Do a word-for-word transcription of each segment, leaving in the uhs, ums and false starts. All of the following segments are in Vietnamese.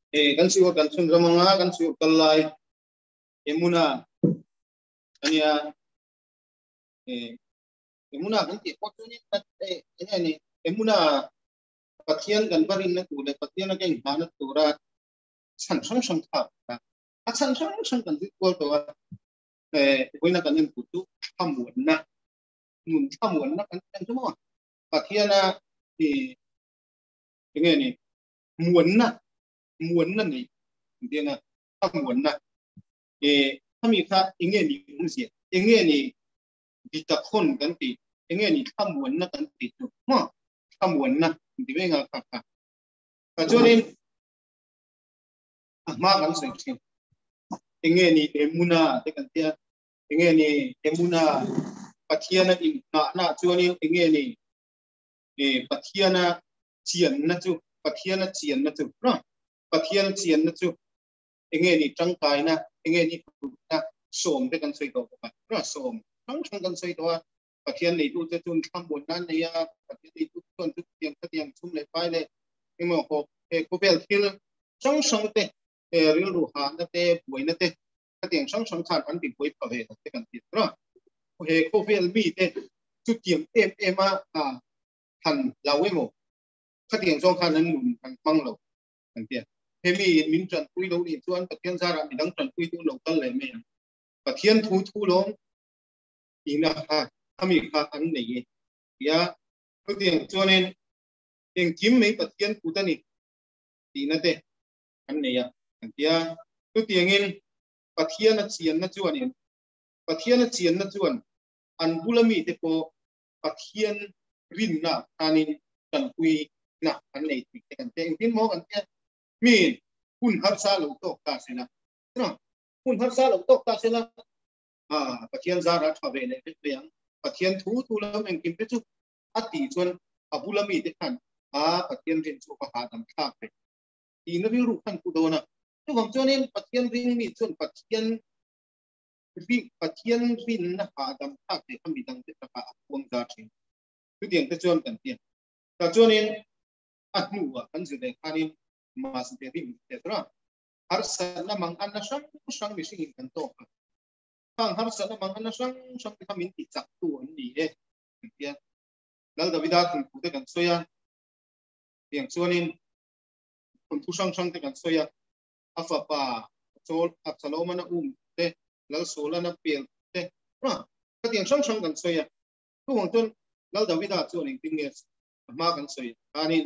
eh kan siwa kan sun ramanga kan siwa kalai emuna ania eh emuna kan ti ko ni tat eh ni emuna pathian kan barin na tu le pathian ka in hana tu ra san sang sang tha a san sang sang kan ti ko to eh koina kan in putu hamun na nun hamun na kan kan semua pathian na di ini ni muan na muan na ni dia na hamun na eh kami ka ingin ni musia ingin ni ditakon kan ti ingin ni hamun na kan ti tu ma hamun na di benga ka ka ka jonin ma kan sing sing ingin ni emuna te kan dia ingin ni emuna pathiana in na na jonin ingin ni eh pathiana chian na chu pathiana chian na chu na pathiana chian na chu ingin ni tangkai na ingin ni na som te kan sei to ka na som thang thang kan sei to pathian ni tu te chun tham bon nan ne ya pathian ni tu ton tu tiang ta tiang chum le pai le imo ko e ko bel thil sang sang te e ril ru ha na te boi na te ta tiang sang sang khan an ti boi pa ve te kan ti na ko he ko bel mi te chu tiang em em a a han lawe mo ta tiang song khan an mun kan mang lo kan ti he mi min tran pui lo ni chuan pathian zara mi dang tran pui tu lo kal le me pathian thu thu lo ina ha kami ka an nei ya ko tiang chuanin tiang kim mai pathian pu ta ni tina te an nei ya an tia ko tiang in pathian na chian na chuanin pathian na chian na chuan an bulami te ko pathian rin na anin kan pui na an nei ti kan te tin mo kan tia mi kun har sa lo to ka sina no kun har sa lo to ka sina ah pathian zara thawe le te yang pathian thu thu lam eng kim te chu ati chuan abulami te khan a pathian rin chu ka ha dam tha pe ti na bi ru khan ku do na chu bang chuanin pathian ring mi chuan pathian ri pathian rin na ha dam tha te khami dang te ka apong za thin tu tiang te chuan kan tiang ta chuanin a nu wa kan zu le khanin mas te rim te tra har sa na mang an na sang sang mi sing kan to khang har sa na mang an na sang sang ti khamin ti chak tu an ni e tiang lal da vida kun ku te kan soya tiang chuanin kun thu sang sang te kan soya afa pa chol a chaloma na um te lal sola na pel te na ka tiang sang sang kan soya tu wang chon lal da vida chuanin tinge ma kan soya anin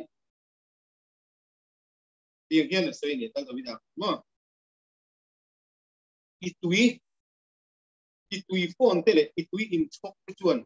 tiang hian soya ni lal da vida ma itui itui phone te le itui in chok chuan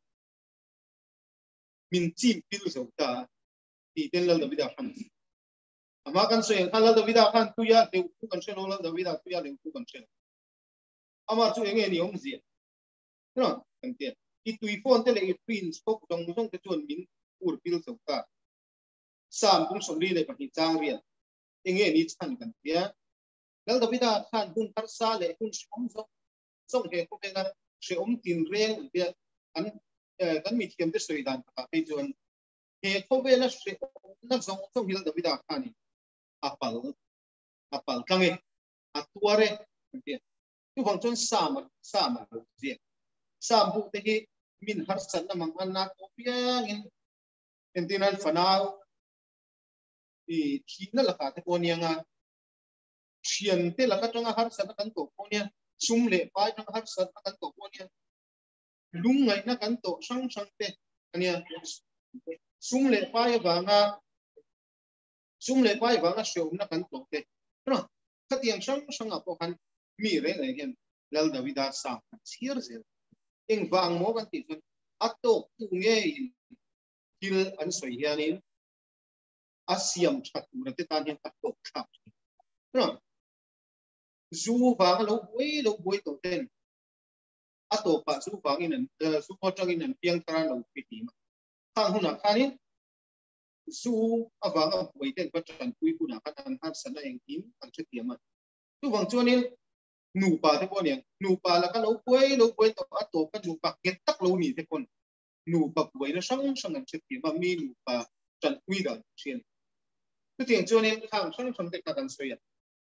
min chim pil so ta ti ten lal da vida khan ama kan soya kan lal da vida khan tu ya le ku kan se lal da vida tu ya le ku kan se ama chu enge ni om zia no kan ti itui phone te le itui in chok dong dong te chuan min ur pil so ta sam kum som ri le pa hi chang rian enge ni chan kan tia lal da vida khan hun har sa le hun som so song he ko pe na se om tin reng tia an kan mi thiam te soi dan ka pe chuan he ko ve na se na zong song hil da vida khani apal apal kange atuare tia tu bang chon sam sam je sam bu te hi min har san na mang an na ko piang in entinan fanau i thina la ka te ko nianga thian te la ka tanga har san kan to ko nia sum le pai tanga har san kan to ko nia lung ngai na kan to sang sang te ania sum le pai wa nga sum le pai wa nga shom na kan to te no ka tiang sang sang a po kan mi re le gen lal da vida sa chiar zel eng wang mo kan ti ato tu nge kil an soi hianin asiam thatu na te tan hian ato kha no zu wang lo boi lo boi to ten ato pa zu wang in su ko tang in piang tara lo piti ma khang huna khanin su awang a boi ten pa tran pui puna kan har sana eng kim an che tiama tu wang chuanin nu pa te ko niang nu pa la ka lo boi lo boi to ato ka nu pa ket tak lo ni te kon nu pa boi na sang sang an che tiama mi nu pa tran pui da chen tu tiang chuanin khang sang sang te ka kan soya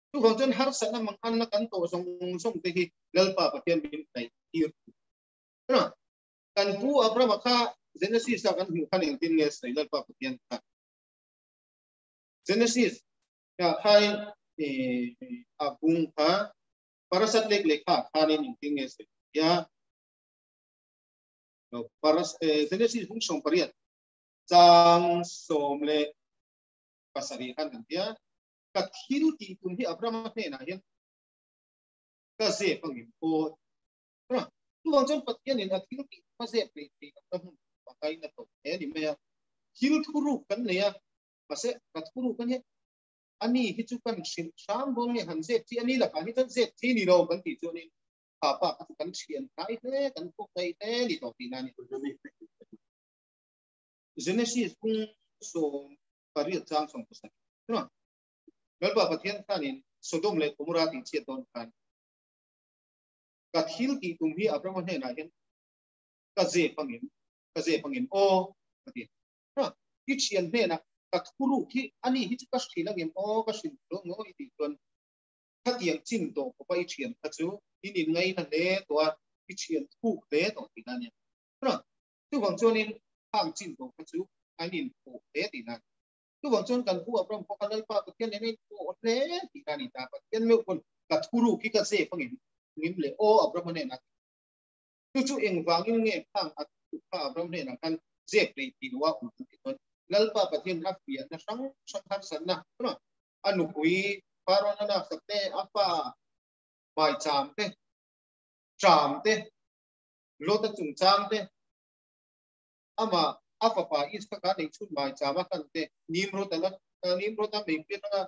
tu vang chen har sa na mang an na kan to song song te hi lalpa pathian bin tai tir na kan pu Abraham kha Genesis sa kan hu khan eng tin nge sai lalpa pathian kha Genesis ya khai abung kha parasat lek lek kha khan eng tin nge sai ya paras Genesis bung song pariat chang som le pasari khan kan dia ka thil ti tum hi Abraham ne na hian ka se pangin o na tu wang chen pathian in a thil ti ka se pe ti ka hum pakai na to e ni me thil thuru kan ne ya ka se ka thuru kan he ani hi chu kan sim sam bol ni han se ti ani la ka hi tan se ti ni ro kan ti chu ni pa pa ka kan chian kai te kan ko kai te ni to ti na ni Genesis kung so pariat chang song pasan na galba pathian khanin Sodom le Gomorrah ti che don khan ka thil ki tum hi Abraham ne na hian ka je pangin ka je pangin o pati ha ki chian ne na ka khuru ki ani hi ka thila ngem o ka sin do ngo i ti ton kha tiang chin do ko pai chian ka chu in in ngai na le to ki chian thu le to ti na ne ha tu wang chonin hang chin do ka chu anin ko le ti na tu wang chon kan hu Abraham ko kan pa pathian ne ko le ti na ni ta pathian me kon ka khuru ki ka je pangin ngim le o Abraham ne na tu chu eng wangin nge phang at kha Abraham ne na kan je pre ti wa u ti ton lalpa pathian ra pia na sang sang khan san na no anu kui paro na na sakte apa mai cham te cham te lo ta chung cham te ama apa pa is ka ka nei chu mai cham kan te nim ro ta na nim ro ta me pe na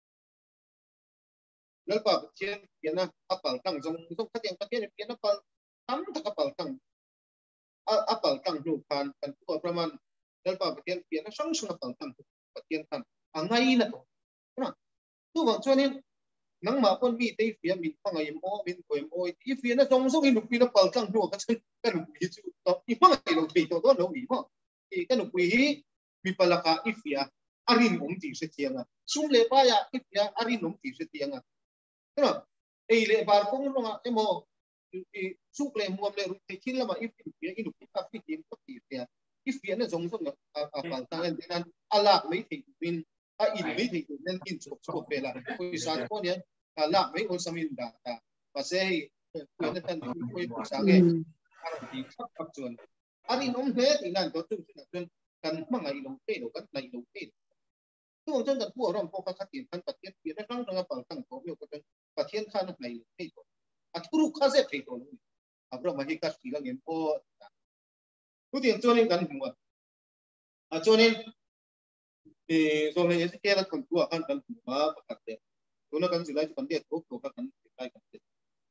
lalpa pathian pia na apal tang jong jong khateng pathian pia na pal tam ta ka pal tang apal tang nu kan kan tu Abraham lalpa pathian pia na sang sang apal tang pathian kan angai na to na tu wang chonin nang ma pon mi te fia min pangai mo min koi mo i fia na song song in pi na pal tang nu ka chen kan pi chu to i pangai lo pe to to lo mi mo i kan pi hi mi palaka i fia arin om ti se tianga sum le pa ya i fia arin om ti se tianga na ei le bar kong lo nga emo i suk le muam le ru te kin la ma i fia i nu ka fi tin ko ti fia i fia na song song a pal tang en nan ala me ti min a in me ti nen in chok chok pe la ko sa ko ne ala me on samin da ta pa se ko na tan ko ko sa ke ar ti khap khap chon ari nom he ti nan to tu na chon kan ma ngai long te lo kan nai lo te tu chon kan pu rom ko ka khatin kan pathian pi na rang rang pal tang ko yo ko kan pathian khan na nai te to a thuru kha se te to abro ma hi ka ti la ngem po tu ti chon ni kan hu a chon ni e so le ye ke la kan tu kan kan ma pa te tu na kan silai kan de to ko ka kan silai kan te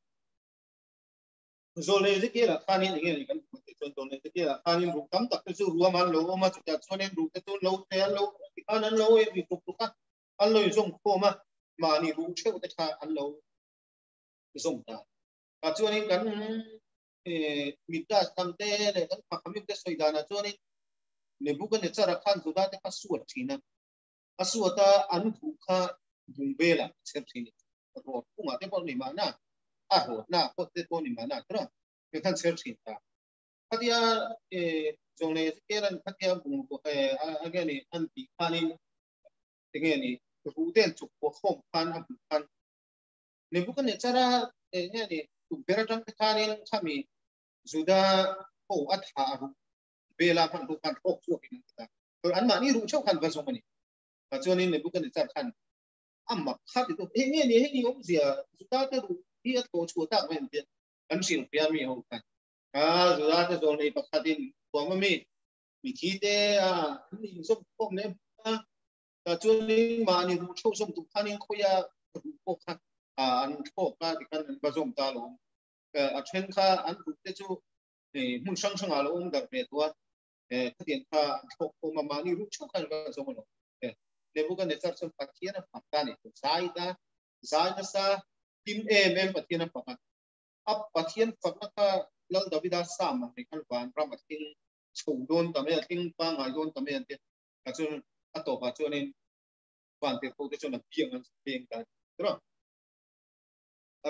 so le ye ke la khan ni nge kan te chon to le ke la khan ni ru kam tak chu ru man lo ma chu ta chon ni ru te tu lo te lo an an lo e bi tu ka an lo yong ko ma ma ni ru che te kha an lo yong ta a chon ni kan e mi ta tam te le kan pa kam te soi da na chon ni ne bu kan ne chara khan zu da te ka suat thina asuata an thu kha dung bela chep thini ro ku ma te pon ni ma na a ro na ko te pon ni ma na tra ke kan chep thin ta khatia e jong le ke ran khatia bung ko e a ge ni an ti khanin te ge ni ru den chu ko khom khan a bu khan ne bu kan ne chara e ge ni tu bera tang khanin khami zuda ko atha ru bela phan ru kan thok chu ki ta to an ma ni ru chau khan ba so mani a chon ni bu kan ne char khan amma khat to he nge ni he ni om zia zuta te ru hi a to chu ta men te an sin pia mi ho kan a zuta te zon ni pa khatin to ma mi mi thi te a ni so ko ne a chon ni ma ni ru chau som tu khanin khoya ru ko khan a an ko ka ti kan ba zom ta lo a chen kha an ru te chu e mun sang sang a lo om dar pe to e khatin kha ko ko ma ma ni ru chau khan ba zom lo le bu kan ne char som pathian a pakta ni sai da sai na sa tim e mem pathian a pakta ap pathian pakta ka lal davida sam ma ne kan wan ra ma ting chou don ta me ting pa ngai don ta me ante ka chun a to pa chuan in wan te ko te chon a piang an piang ta ro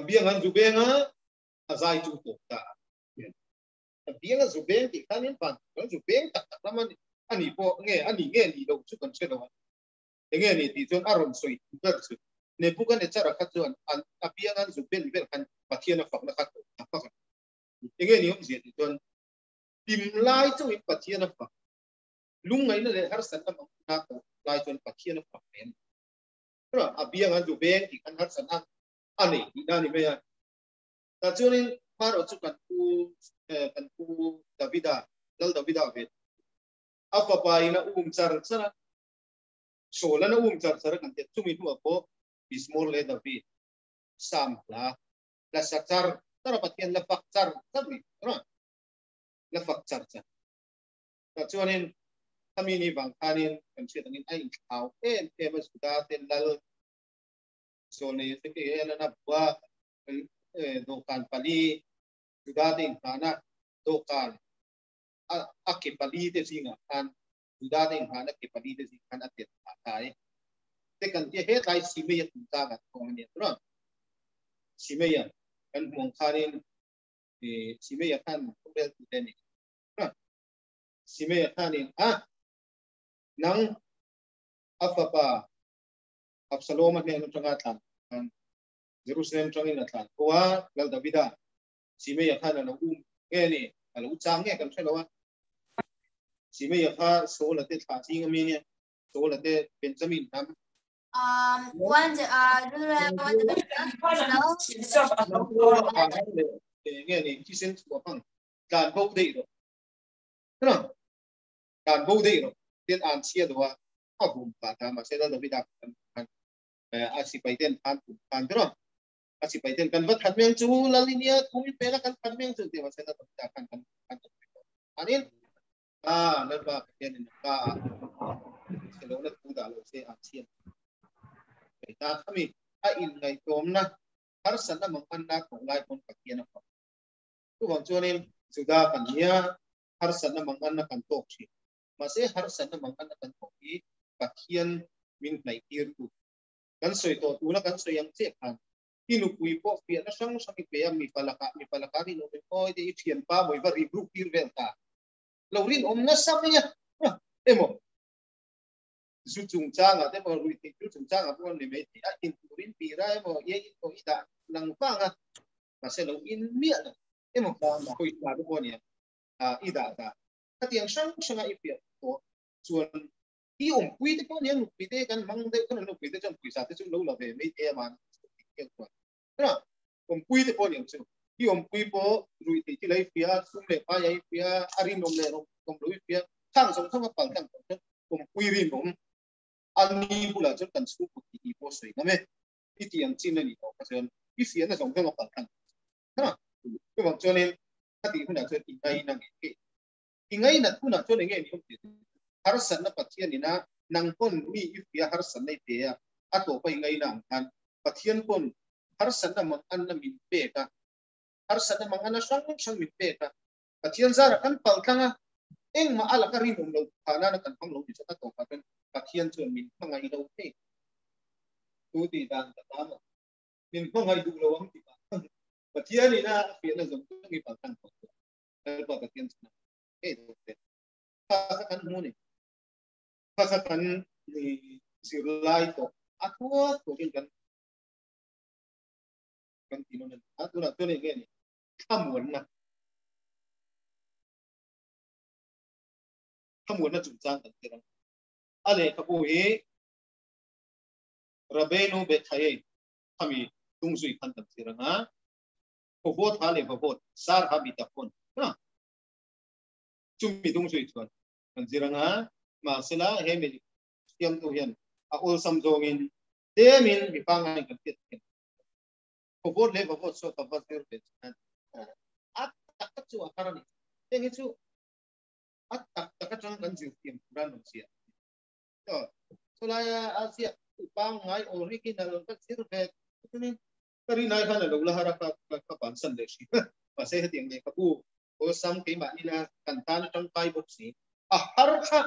biang an zubenga azai chu to ta biang an zubeng ti kanin pan kan zubeng tak tak laman ani po nge ani nge ni do chu kan chelo nge ni ti chon aron soi ber su ne bukan e chara khat chuan an biang an zuben ber kan pathian fak na khat ta pa nge ni om zia ti chon tim lai chu in pathian fak lung ngai na le har san na na ko lai chon pathian fak pen ra abiang an zubeng ti kan har san na ani ni na ni me ya ta chunin maro chu kan ku kan ku Davida dal Davida vet apa pa ina um char chara sola na um char chara kan te chumi tu apo bismol le David sam la la sakar tara patien la fakchar tabi ra la fakchar cha ta chunin kami ni bang kanin kan che tangin ai au en te mas da ten lal so ne se ke ela na bua dokan pali Dudating hana dokan akipali de singa kan dudating hana kipali de singa kan atet atai tekan ye he kai simeya tunta ga kongani tro simeya kan mong kharin e simeya kan kubel tudeni simeya kanin ah nang afapa Absalom ne no tangatan kan Jerusalem tangin atan wa gal Davida simeya kana na um ngeni ala uchang nge kan thelo wa simeya kha so la te tha chi ngami ne so la te Benjamin nam um one uh ngeni chi sen ko phang dan bo de ro no dan bo de ro ten an chia do wa abum pa ta ma se da Davida kan a si pai ten an an ro asi paiten kan vat khatmeng chu lalinia thumi pela kan khatmeng chu te wasa ta ta kan kan kan anin a nan ba ken in ka selo na tu da lo se a chien ta khami a in ngai tom na har san na mang an na ko ngai kon patien na tu wang chuanin suda kan nia har san na mang an na kan tok chi ma se har san na mang an na kan tok hi patien min nai tir tu kan soi to tu na kan soi yang che kan inukui po pia na sang sang ipe mi palaka mi palaka ri no ko de ithian pa moi va ri group pir velta lorin om na samya emo zu chung changa te mo ri ti zu chung changa po ni me ti a in turin pi ra emo ye ko ida lang pa nga ma se lo in mia emo ko ida ko ni a ida ta ta tiang sang sang ipe to chuan i om pui te ko ni nu pi te kan mang de ko nu pi te chang pui sa te chu lo la ve me te man ra om pui te po ni chu i om pui po rui ti ti lai pia sum le pa yai pia ari nom le nom kom rui pia thang song thang pal thang om pui ri nom ani bula chu kan su pu ti po sei na me i ti ang chin ni ko ka chen i fian na song thang pal thang ha ko bang chuan in ka ti hu na chu ti ngai na nge ti ngai na tu na chu ne nge ni om ti har san na pathian ni na nang pon mi i pia har san nei te a a to pai ngai na an pathian pon har san na mang an na min pe ka har san na mang an na sang sang min pe ka pathian zara kan pal thanga eng ma ala ka ri mom lo thana na kan phang lo ti cha to ka kan pathian chuan min mangai lo te tu ti dan ta ta ma min mangai du lo ang ti pa pathian ni na pe na zong ngi pal thang ko ka pa pathian na e do te pa kan mu ni pa kan ni sir lai to atwa to kan kan tino na ato na to ne ngeni kamuan na kamuan na chungchang kan tirang ale kapu he rabenu bethaye kami tungsui kan kan tirang ha phobot hale phobot sar ha bitapon na chumi tungsui chuan kan tirang ha ma sela he me tiam tu hian a ol samjongin temin bipangai kan tit phobot le phobot so ka vatir be at tak chu akarani tengi chu at tak tak chang kan jiu tiam ran no sia to so la asia pang ngai original ka sir be ni kari nai khan lo la hara ka ka pan san le shi pa se tiang ne ka pu o sam ke ma ni na kan tan tang kai box ni a har kha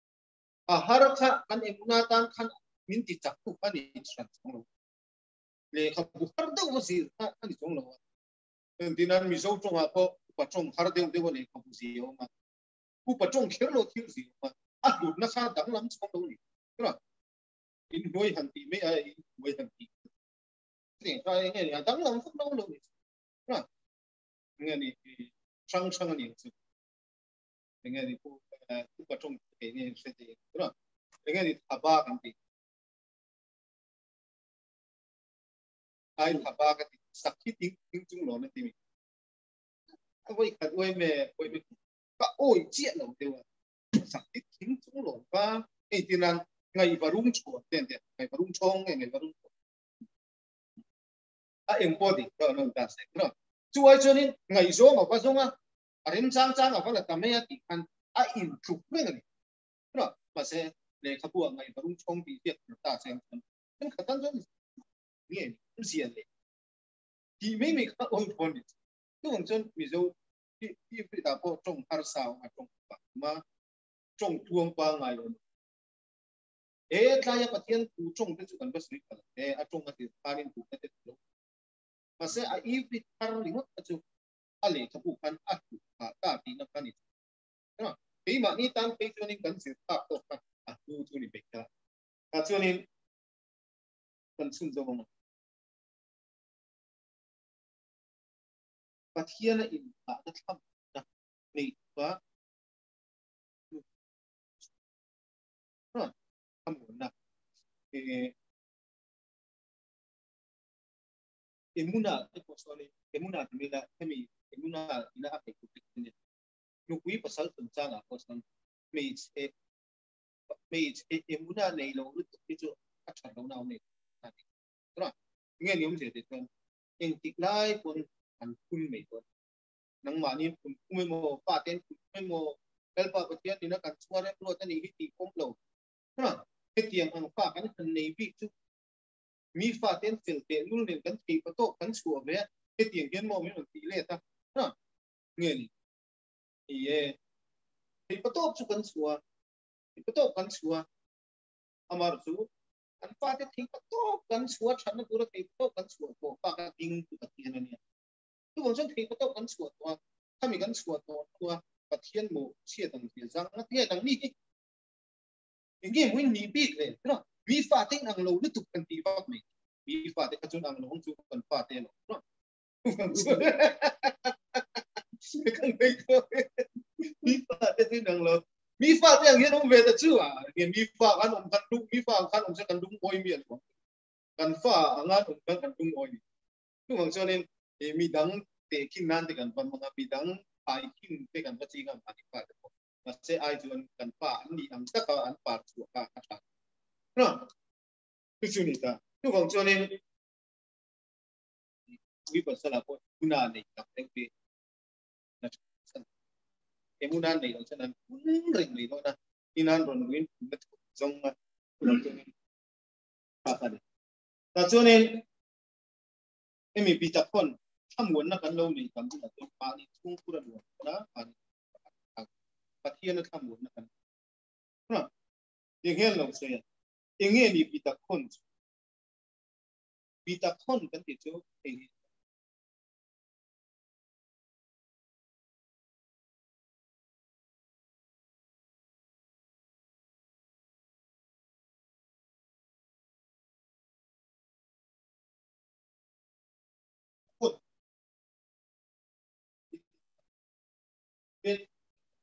a har kha kan emuna tan khan min ti chak tu pani chan le ka bu har de mo si ha ani chong lo tin nan mi zo chong a ko pa chong har de de le ka bu si yo ma ku pa chong kher lo thiu si ma a du na sa dang lam chong lo ni ra in noi han ti me ai noi han ti ni ka nge ni dang lam phuk lo lo ni ra nge ni chang chang ni su nge ni ku ku pa chong ke ni se de ra nge ni aba kan ti ai aba ka ti sakhi ting ting chung lo na ti mi oi ka oi me oi me ka oi chia lo de wa sakhi ting chung lo ba e ti nan ngai ba rung chu ten ten ngai ba rung chong ngai ba rung a embody đó nó đã sẽ nó chú ai cho nên ngày số mà có số á à đến trang trang ở phần là tầm mấy thì ăn à improve cái này nó mà sẽ để các buồng ngày vẫn trong bị việc ta sẽ nên khả năng rất nhiều cũng gì này thì mấy mình các ông con này cái ông chân ví dụ khi khi bị ta có trong hai sao mà trong mà trong tuồng qua ngày rồi ê ta ya phát hiện tu trong cái chỗ cần bớt cái ê à trong cái phát hiện tu cái cái Masa ai bit har lingot acu ale kabukan aku ta ti na kanit no pe ma ni tan pe chunin kan sir ta to ka aku chu ni bekta ka chunin kan sun zo mo pathiana in ta na tham na ni ba no tham na e emuna e ko sole emuna ni la kami emuna ila ake ku ni no kui pasal tentang apa san me e me e emuna nei lo lu ti chu a chan lo nau ni no nghe ni om se de ton en tik lai pun an kun me ko nang ma ni kun kun mo pa ten kun mo el pa pa tian ni na kan suara pro ta ni ti kom lo no ke tiang ang pa kan kan nei bi chu mi fa ten fil te lu nen kan ti pa to kan suwa me ke tiang gen mo me ti le ta no nghe ni ye ti pa to chu kan suwa ti pa to kan suwa amar chu an fa te ti pa to kan suwa chan na pura ti to kan suwa ko pa ka ting tu ka tian ni tu bang chen ti pa to kan suwa toถ้ามีกันสวดตัวตัวประเทศโมเชี่ยต่างเสียจังนักเรียนต่างนี่อย่างงี้มันมีปีกเลยเนาะมีฟาติ้งอังโลนี่ถูกกันตีบ้างไหมมีฟาติ้งกระจุนอังโลของจุกันฟาเต้เนาะเนาะกันไม่ก็มีฟาติ้งอังโลมีฟาติ้งอย่างเงี้ยต้องเวทชื่ออ่ะเนี่ยมีฟากันอมกันดุมีฟากันอมจะกันดุงโอยเมียนกันฟาอังกันอมกันกันดุงโอยทุกคนเชื่อเนี่ยมีดังte kin nan te kan pan mga bidang ai kin te kan pa chinga pa ti pa ko ma se ai juan kan pa ni am ta ka an pa chu ka ka ta no tu chu ni ta tu bang chu ne wi pa sala ko kuna ne ta te pe na e muna ne lo chanan kun ring ni lo na inan ron win na jong ma tu chu ne pa ka de ta chu ne e mi bi ta kon tham muốn là căn lâu này cảm giác là tôi phá đi không có được đó và và thiên nó tham muốn là căn nó tiếng nghe lâu rồi tiếng nghe đi bị tập khôn bị tập khôn cái gì chứ thì khôn biết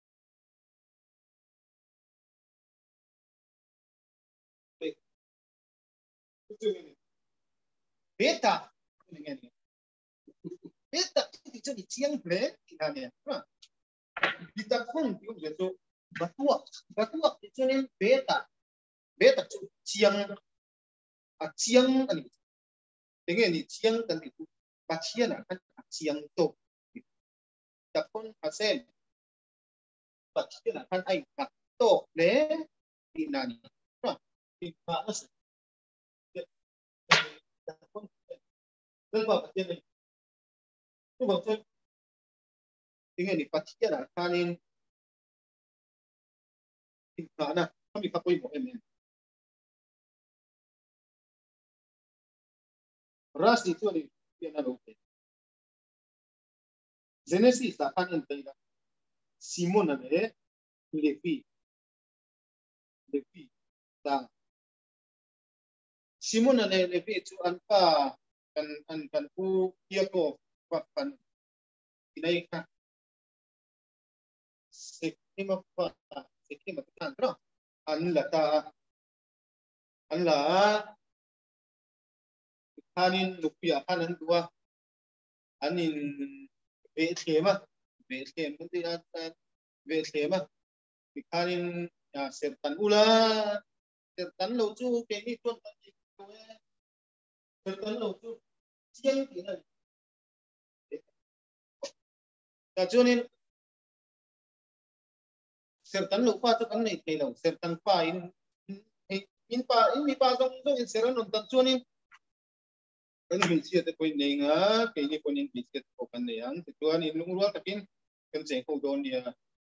biết ta nghe biết ta thì cho đi chiang lệ thì là nè bị tập khôn thì cũng vậy thôi bắt buộc bắt buộc thì cho nên biết ta biết ta cho chiang à chiang cái này tiếng nghe thì chiang cái này bắt chiang là cái chiang to tập khôn à xem bắt chiang là cái ai bắt to lệ thì là nè thì mà nó sẽ Lepas macam ni, tu macam dengan ni pasti ada kanin di mana kami kapoi mo em rasi tu ni dia na lote Genesis ta kan tai la Simon na le Levi Levi ta Simon na le Levi tu an pa kan an kan pu dia ko pa kan inai ka sekima pa sekima kan ra an la ta an la hanin lupia hanan dua anin ve thema ve them ti na ve thema ki hanin ya sertan ula sertan lo chu ke ni ton tan ni ko sertan lo chu chiang ti na ta chu ni sertan lo pa chu kan nei thei lo sertan pa in in pa in mi pa dong dong in seran on tan chu ni kan min sia te point nei nga ke ni ponin biscuit ko kan nei ang tu an in lung rual takin kan che ko don dia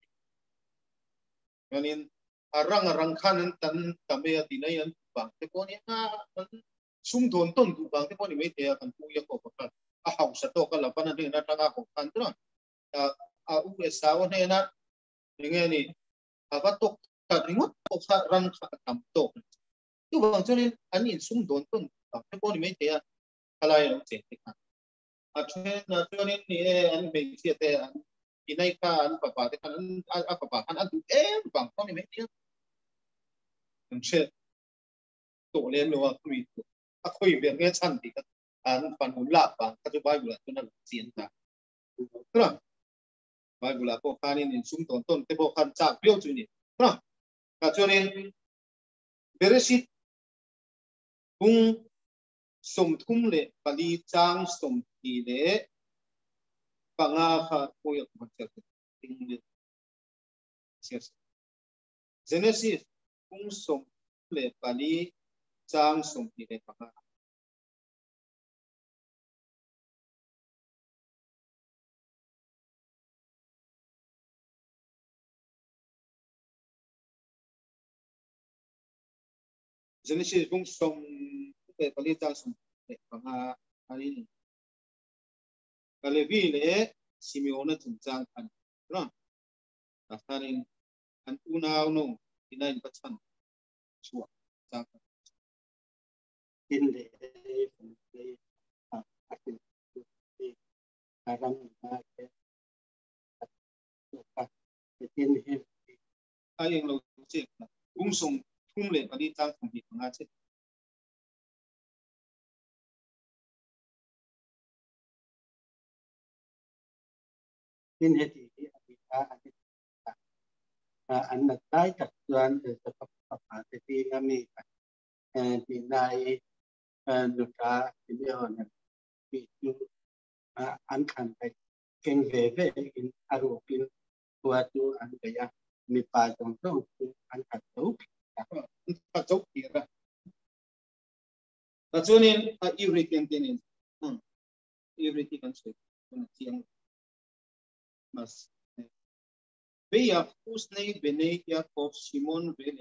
kanin arang arang khanan tan tame atinai an bang te ko ni nga sum don ton du bang te ko ni me te kan pu ya ko ka a hau sa to ka la pan ni na tanga ko kan tra a a u e sa wa ne na nge ni a va to ka ringot ko sa ran kha tam to tu bang chu ni an in sum don ton bang te ko ni me te kalai lo che te ka a thuen na chu ni ni an be sia te an inai ka an pa pa te kan a pa pa an an tu em bang ko ni me te kan che to le lo a mi a khoi be nge chan ti ka an pan hun la ba ka chu bai bu la tu na sien ta tra bai bu la ko khan in sum ton ton te bo khan cha pyo chu ni tra ka chu ni beresit bung som thum le pali chang som ti le panga kha ko yak ma cha ting le Genesis bung som le pali chang som ti le panga Genesis bung som le pali chang som le panga ari Levi le Simeon chum chang kan no ta sarin an unau no inain pachan chua chang in the aram ma ke in him ai lo che bung som thum le pali chang som ti panga che in heti abita an na tai tak tuan de sebab apa tapi kami di nai nutra milion itu an kanไปkeng ve ve in aropin suatu an gaya mi pa tong tong an kat tu ta chok ti ra ta chunin a everything tin hm everything kan che kon chiang mas be ya pus nei benei ya of Simon vele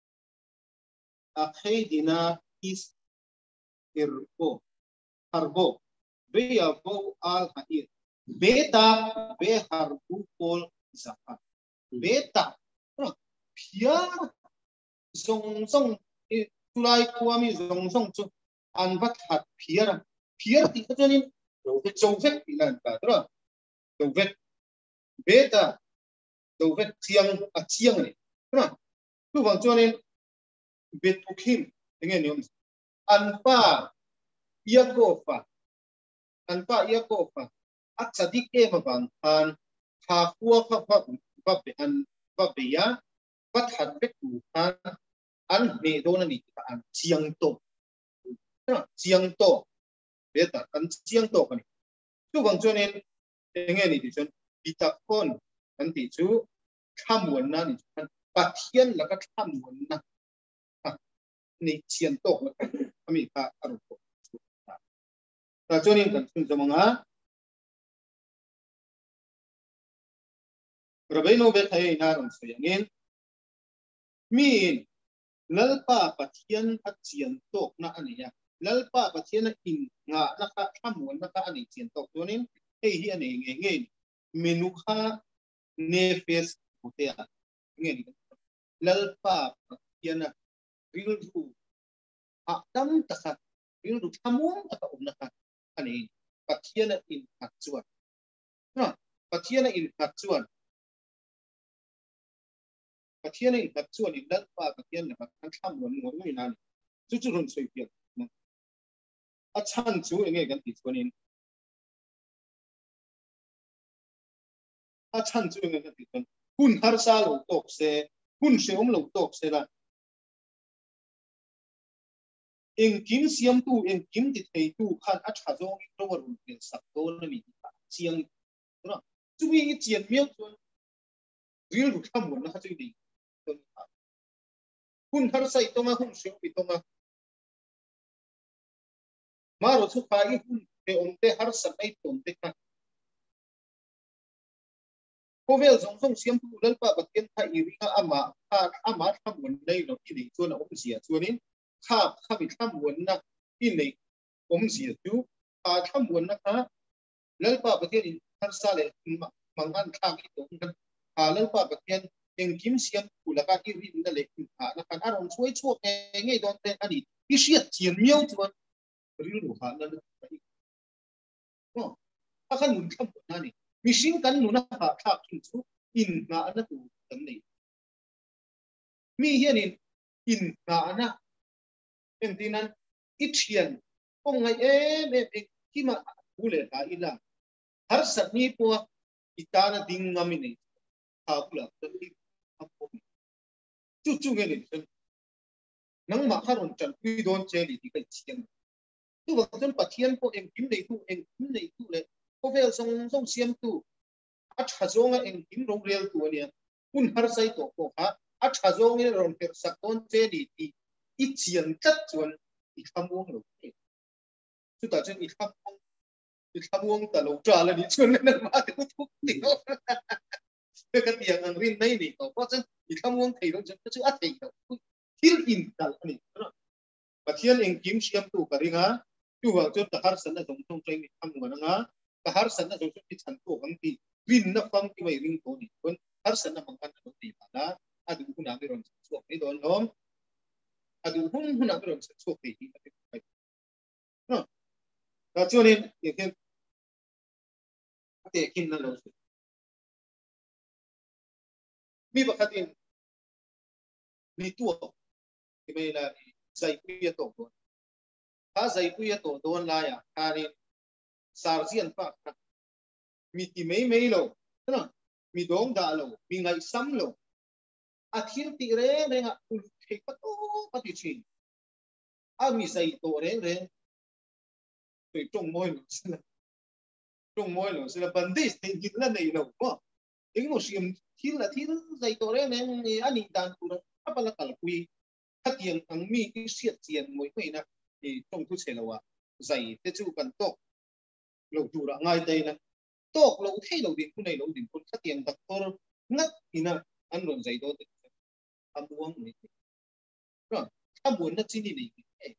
a dina is irbo harbo be ya bo al hair beta be harbu pol zakat beta pia song song tulai kuami song song chu an vat hat pia pia ti ka chunin do ve chong ve ti lan ta tra do ve beta do ve chiang a chiang ni tra tu wang chunin bet pukim nge niom an pa Yakofa an pa Yakofa at sadik e mabang an ha kuwa ka pa pa an pa ya pat hat bet tu an an me do na ni ka an chiang to na chiang to beta an chiang to ka ni tu wang chunin nge ni ti chun bitakon an ti chu khamwan na ni an pathian la ka khamwan na ni chiang to la ami ka aru ta chunin kan sun jamanga Rabino bet hay na ron so yangin min lalpa pathian at chiang to na aniya lalpa pathian in nga naka thamun naka ani chen tok tonin ei hi ani nge nge menukha nefes hotea nge ni lalpa pathian ril ru akam taka ril ru thamun taka umnaka ani pathian in hatsuan na pathian in hatsuan pathian in hatsuan in lalpa pathian na kan thamun ngoi nan chu chu ron soi pia a chan chu nge kan ti chuanin a chan chu nge kan ti chuan hun har sa lo tok se hun se om lo tok se la eng kim siam tu eng kim ti thei tu khan a tha zong i ro ru ke sak to na mi chiang no chu mi ngi chian miao chuan ril ru tham mon na kha chu di hun har sai to ma hun se pi to ma ma ro chu pa i hun te om te har sa ai tom te kha Kovel zong zong siam tu lalpa pathian tha iringa ama kha ama tham mon nei lo ki ni chuan om sia chuanin kha kha bi tham mon na ki nei om sia chu kha tham mon na kha lalpa pathian in har sa le mangan kha ki to kan kha lalpa pathian eng kim siam tu la ka ki rin na le ki kha na kan aron chuai chuak nge nge don te ani ki siat chian miau chuan ri ru ha na no a kan mun tham na ni mishing kan nuna ha tha kin chu in na na tu tan nei mi hianin in na na entinan ithian ong ngai em em kima bule ta ila har sat ni po itana ding ngami nei ha kula tan ni chu chu nge ni nang ma kharon chan pi don che li kai chiang tu wa jon pathian po em kim nei tu em kim nei tu le ko vel song song siam tu a tha zonga eng kim rong rel tu ania kun har sai to ko ha a tha zong ni ron ter sak ton che di ti i chian chat chuan i khamong lo chu ta chen i khamong i khamong ta lo tra la ni chuan na ma tu tu ti no ke ka tiang ang rin nei ni to ko chen i khamong thei ron chen chu a thei to thil in dal ani pathian eng kim siam tu ka ringa tu wa chu ta har san na dong tong teng ni khamong nga ka har san na dong chu ti chan to ang ti rin na fang ti mai ring to ni kon har san na mangkan to ti bala adu huna mi ron chu ni don nom adu hum huna mi ron chu ti ti no ta chu ni ye ke te kin na lo mi ba khatin ni tu ti mai la sai pu ye to ko ta sai pu ye to don la ya ka ni sar jian pa mi ti mei mei lo na mi dong da lo mi ngai sam lo a thil ti re re nga ul the pa to pa ti chin a mi sai to re re tui trong moi lo sila trong moi lo sila bandis tin git la nei lo ko ing mo siam thil la thil sai to re ne ni ani dan tu ra apa la kal kui khatiang ang mi ki siat chian moi mai na ni trong tu se lo wa zai te chu kan to lo tu ra ngai dei na tok lo thei lo din ku nei lo din kun khatiang dak tor ngat ina an ron zai do te amuang ni ro amun na chini ni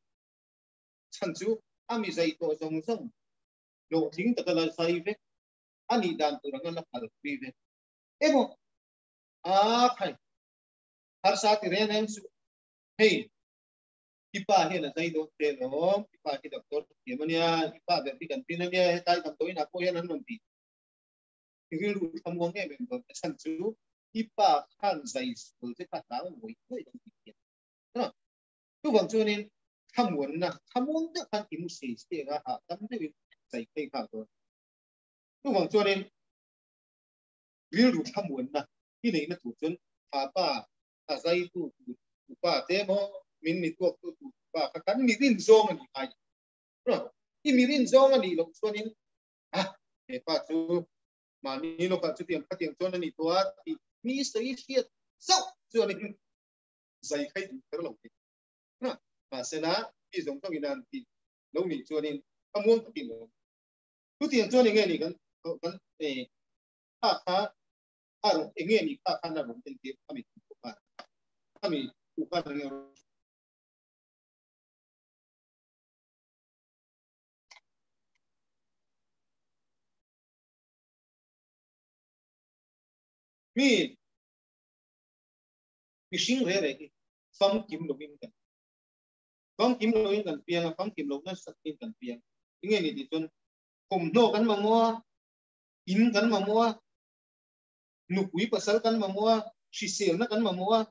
chan chu ami zai to zong zong lo thing ta kala sai ve ani dan tu rang la kal pi ve emo a khai har sa ti ren em su hey ipa he na zai do te lo ipa ki doctor ke mania ipa be ti kan tin ne tai kam toi na ko yan an non ti ki ru tham wong e ben do chan chu ipa khan zai su te ka ta moi ko dong ti na tu wang chu nin tham won na tham won ta kan ti mu se se ga ha tam de zai kai ka do tu wang chu nin ri ru tham won na ki nei na tu chun pa pa ta zai tu tu pa te mo min mi tu tu tu pa ka kan mi rin zong ani ai no ki mi rin zong ani lo chu nin ah e pa chu mà ni lo ka chu tiang ka tiang chon ani to a ti mi sai hiat so chu ani zai khai du lo ti na ma se na ki zong to ginan ti lo ni chu ani among ti lo tu tiang chon ni nge ni kan kan e ka ka a ro nge ni ka ka na ro ti ti ami ku pa ami ku pa ni mi mi sinh re re phong kim lo in kan phong kim lo in kan piang phong kim lo na sat in kan piang inge ni ti chun kum no kan ma mo in kan ma mo nu kui pasal kan ma mo si sel na kan ma mo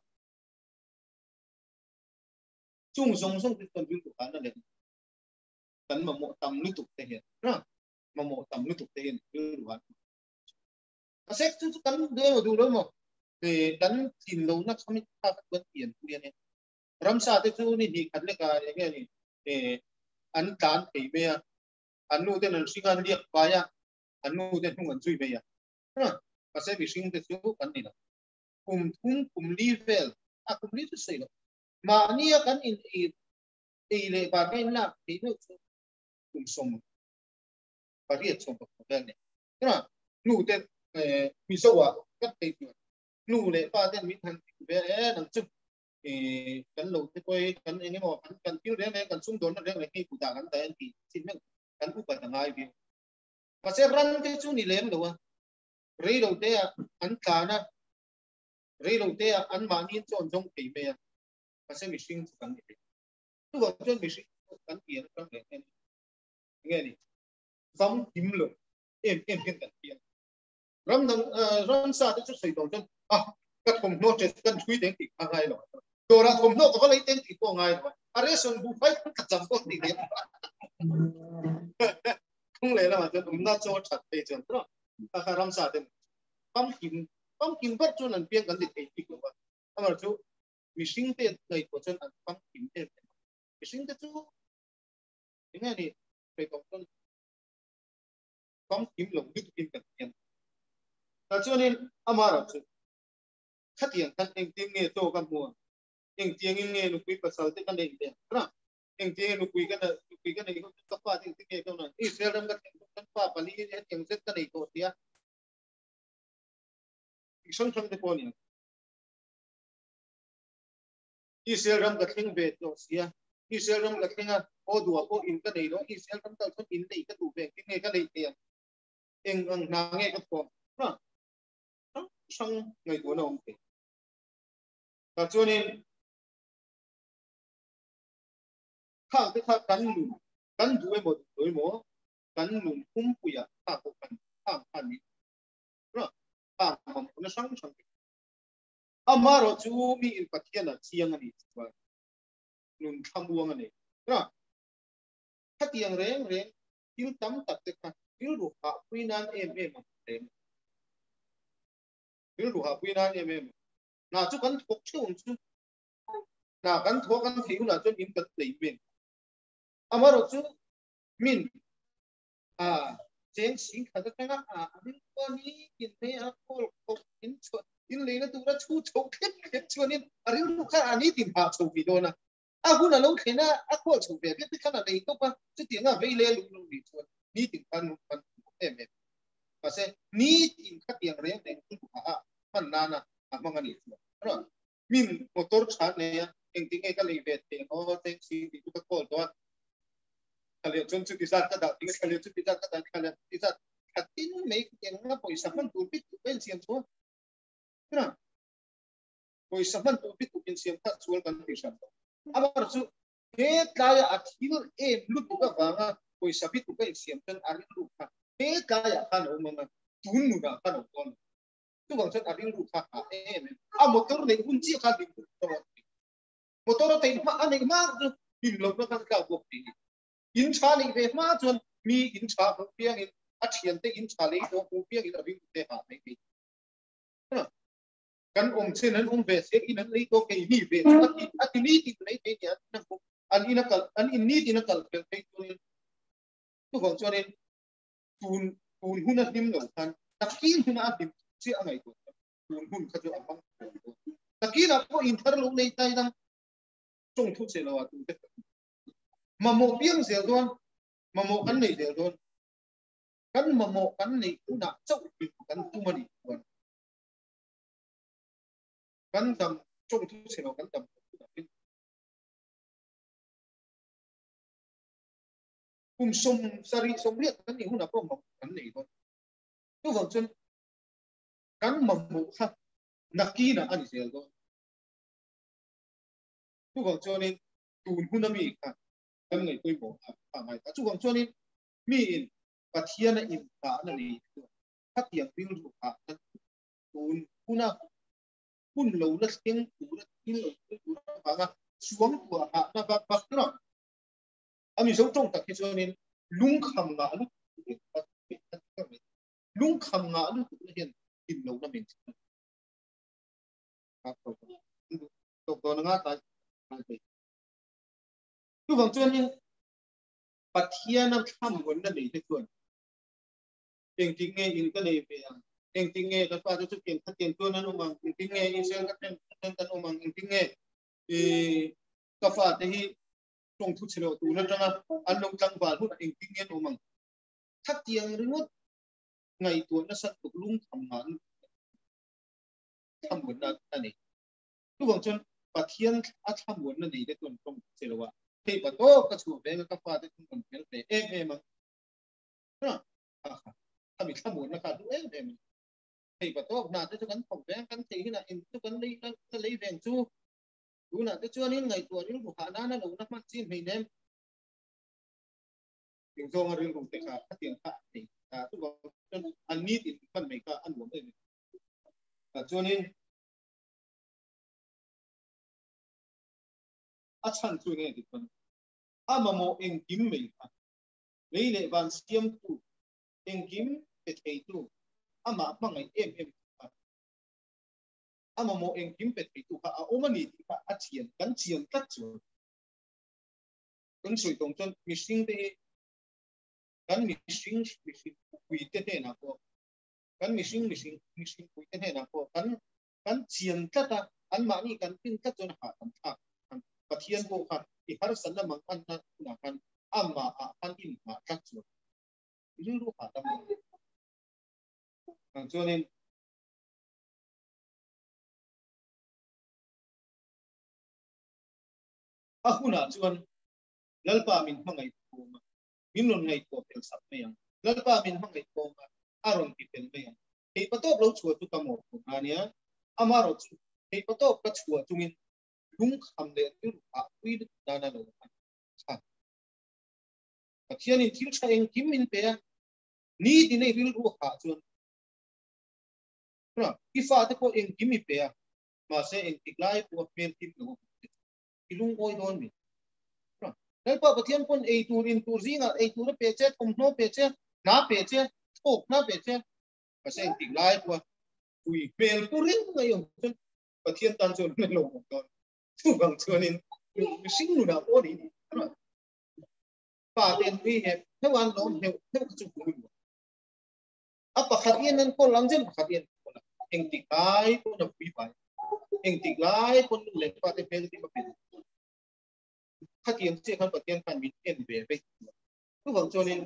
chung song song ti kan bil tu kan na le kan ma mo tam lu tu te hen na ma mo tam lu tu te hen bil wan a sek tu kan de ma du lo mo thì đánh tin lâu nó không có bất tiền của này ram sa thế chú ni đi ăn cái cái cái này thì ăn cán thì bây giờ ăn nuôi tên là sinh ăn điệp vài à ăn nuôi tên không ăn chui bây giờ và sẽ bị sinh thế chú ăn đi nào cùng cùng cùng đi về à cùng đi thì rồi mà nia cái in in thì để bà cái là thì nó cùng sống và riết sống một cái này thế là nuôi tên bị sâu à cắt tay nu le pa den mi than be e nang chu e kan lo te koi kan enge mo kan kan tiu re ne kan sum don re le ki ku ta kan ta en ti sin me kan ku pa ta ngai bi pa se ran te chu ni lem lo wa re lo te an ka na re lo te an ma ni chon jong ti me pa se mi sing kan ni tu wa chon mi sing kan ti an kan le en nge ni som kim lo em em kan kan ti ram dang ram sa te chu sei do jon à các thùng nô chết cần truy đến thì hàng ngày rồi đồ ra thùng nô có lấy đến thì có ngày rồi à đấy xong bù phải cắt giảm có tỷ lệ không lẽ là mà cho chúng ta cho chặt để chọn đó à khá làm sao đấy bấm kim bấm kim bắt cho lần biên gần để thấy kịp rồi à mà chú mình sinh tiền này của chân ăn bấm kim tiền mình sinh tiền chú thế này thì phải có con bấm kim lồng biết kim cần tiền cho nên amara chú khát tiền thân anh tiếng nghe to các mùa anh tiếng nghe lục quý pasal thế cái này đấy đó anh tiếng lục quý cái này lục quý cái này không cấp ba tiếng nghe đâu này Israel đang cái cấp ba Bali cái tiếng rất cái này to tiếc xong xong cái con này Israel đang cái tiếng về to tiếc Israel đang cái tiếng à ô đùa ô in cái này đó Israel đang cái in này cái đủ về cái nghe cái này tiếng anh anh nàng nghe cái con đó xong ngày của nó và cho nên khác cái khác cắn lùn cắn đuôi một đuôi mỏ cắn lùn không bùi à khác một cắn khác cắn đi rồi khác mà nó sáng sáng ama rồi chú mi in phát hiện là chiang anh và lùn tham buông anh rồi phát hiện rèn rèn yêu tắm tập cái khác yêu đủ hạ quy nan em em mà em yêu đủ hạ quy nan em em nào chú cắn thuốc chứ không chú nào cắn thuốc cắn thiếu là cho những vật lấy về ama rồi chú min à trên sinh khát cái nào à mình có ní in thế à cô cô in chuột in lấy nó tụi nó chú chấu hết hết chuột nên à riu lúc khác anh đi tìm hạ chấu gì đó nè à cũng là lâu thế na à cô chấu về cái cái nào đấy tốt quá chứ tiếng à vây lên lúc lúc đi chuột ní tìm ăn ăn em em và sẽ ní tìm khát tiếng rèn để cũng à phần nào nè à mong anh đi chuột rồi min motor chán này anh tiếng cái lấy về tiếng ô tiếng gì thì chúng ta coi đó kalian chun chu tisat ka da ting kalian chu tisat ka da kalian tisat katin mấy cái nó bồi sắm tu biết bên xiêm số thế nào bồi sắm tu biết bên xiêm ta sual kan tisat aber chu he kaya akhil em lu tu ka wanga bồi sắm biết bên xiêm tan arin lu ka he kaya kan o mama tun nu da kan o kon tu bang chan arin lu ka em a motor nei un chi ka din motor tai ma anei ma din lo na kan ka bok ti in cha ni ve ma chun mi in cha ko piang in a thian te in cha le do ko piang in a ring te ha mai bi kan om chen an om ve se in an le to ke ni ve a ti ni ti nei te ya na ko an in a kal an in ni ti na kal pe te tu tu gong cho nên tun tun hun a dim lo kan takin hun a dim chi a ngai ko tun hun kha jo a bang takin a ko in thar lo nei tai dang chung thu che lo a tu te mà một biếng dẻo luôn mà một cắn này dẻo luôn cắn mà một cắn này cũng nặng chốc bị cắn tu mà đi luôn cắn tầm trong thu sẽ nó cắn tầm cùng sông sari sông biết cắn này cũng là có một cắn này thôi tu vào chân cắn mà một khác naki na ani sel do tu gong cho nên tu hun na mi ka kam ngai koi bo a mai ta chu gong cho nên mi in pathian na in ta na ni khat yang bil ru ka tun kuna kun lo la sing tu la tin lo tu ba ga suang của ha na ba ba no ami so trong ta ki cho nên lung kham nga lu lung kham nga lu tu hian in lo na min ka to to to nga ta tu bang cho nên pathian na tham gon na ni te chuan eng ting nge in ka nei pe eng ting nge ka pa chu ken ka ken tu na no mang eng ting nge in sel ka ten ten ta no mang eng ting nge e ka fa te hi tong thu chelo tu na tanga an long tang ba hu eng ting nge no mang thak tiang ringot ngai tu na sat tu lung tham man tham gon na ani tu bang chon pathian a tham gon na nei te tuan tong chelo wa thei pa to ka chu be ka fa te kun kon pel te em em mang naทำอีกขบวนนะครับดูเอ๊ะเดี๋ยวที่ประตูน่าจะกันผมแบงกันที่น่ะอินทุกันเลยกันเลยแบงจูดูน่ะจะชวนนี่ไงตัวนี้บุคคลนั้นน่ะหลงนักมันจีนไม่เน้นถึงโซงเรื่องของเด็กขาเตียงขาที่แต่ทุกคนอันนี้ติดมันไม่ก็อันหลวงเลยแต่ชวนนี่อาชันชวนนี่ติดมันอามาโมเองกิมไม่ค่ะเลยเลยวันเสียมตูเองกิมเป็นไอ้ตัวอามาบังไอ้เอ็มเอ็มอามาโมเองกิมเป็นไอ้ตัวค่ะอาโอมันนี่ที่ค่ะอาเชียนกันเชียนตัดส่วนกันสวยตรงจนมิชิงเดกันมิชิงมิชิงคุยเต้นนะพอกันมิชิงมิชิงมิชิงคุยเต้นนะพอกันกันเชียนตัดอ่ะอันมานี่กันปิ้งตัดจนหาทำท่าปะเทียนโบค่ะที่ฮาร์สันน่ะมันอันนั้นนะกันอามาอ่ะอันอินมาตัดส่วนรู้รู้หาทำcho nên aku nak cuan lalpa min hangai koma minun ngai ko pel sap meyang lalpa min hangai koma aron ki pel meyang hei patop lo chua tu kamo ania amaro chu hei patop ka chua tu min lung kham le tu a ui da na lo ha pathian in thil tha eng kim min pe ni ti nei bil ru ha chuan ki fa te ko eng kimi pe ma se eng tiklai pu pen tim no ilung oi don mi dal pa pathian pon ei tur in tur zinga ei tur pe che kom no pe che na pe che ok na pe che ma se eng tiklai pu ui pel purin ngai yo pathian tan chon ne lo don tu bang chon in sing nu na po ni pa ten wi he thwan lo he thau chu pu apa khatien nan ko langjen khatien eng tiklai pun na pi pai eng tiklai pun le pa te pel ti pa pe khatien che kan patien kan min en be be tu bang cho nên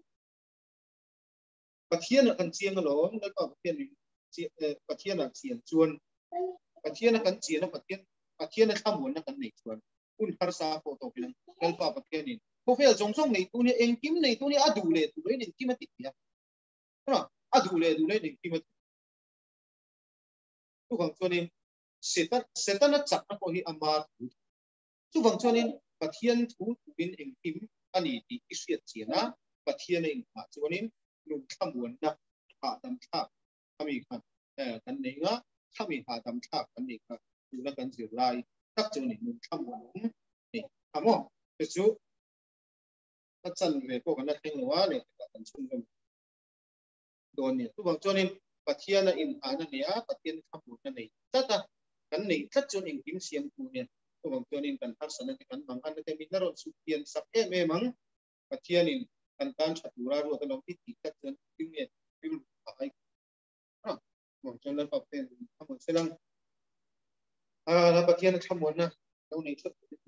patien kan chiang lo na pa patien patien na chiang chuan patien kan chiang na patien patien na thamon na kan nei chuan un har sa po to pilang kal pa patien ni ko fel jong jong nei tu ni eng kim nei tu ni adu le tu le ni kim ti ya no adu le du le ni kim tu bang cho nên setan setan na chak na ko hi amar tu bang cho nên pathian thu bin eng kim ani ti isiat china pathian eng ha cho nên lung thamun na ha dam tha kami khan eh kan nei nga kami ha dam tha kan nei ka tu na kan zir lai tak cho nên lung thamun ni amo chu ta chan ve ko kan na theng wa le ka kan chung gam don ni tu bang cho nên pathian na in ana nia pathian thamun na nei ta ta kan nei tlat cho eng kim siam tu ne tu bang cho nên kan har san na kan bang an te min na ro su pian sak em em ang pathian in kan tan chatura ro ka long ti ti tat chen ting ne bil ai ha bang cho nên pa pen thamun selang a la pathian thamun na lo nei tlat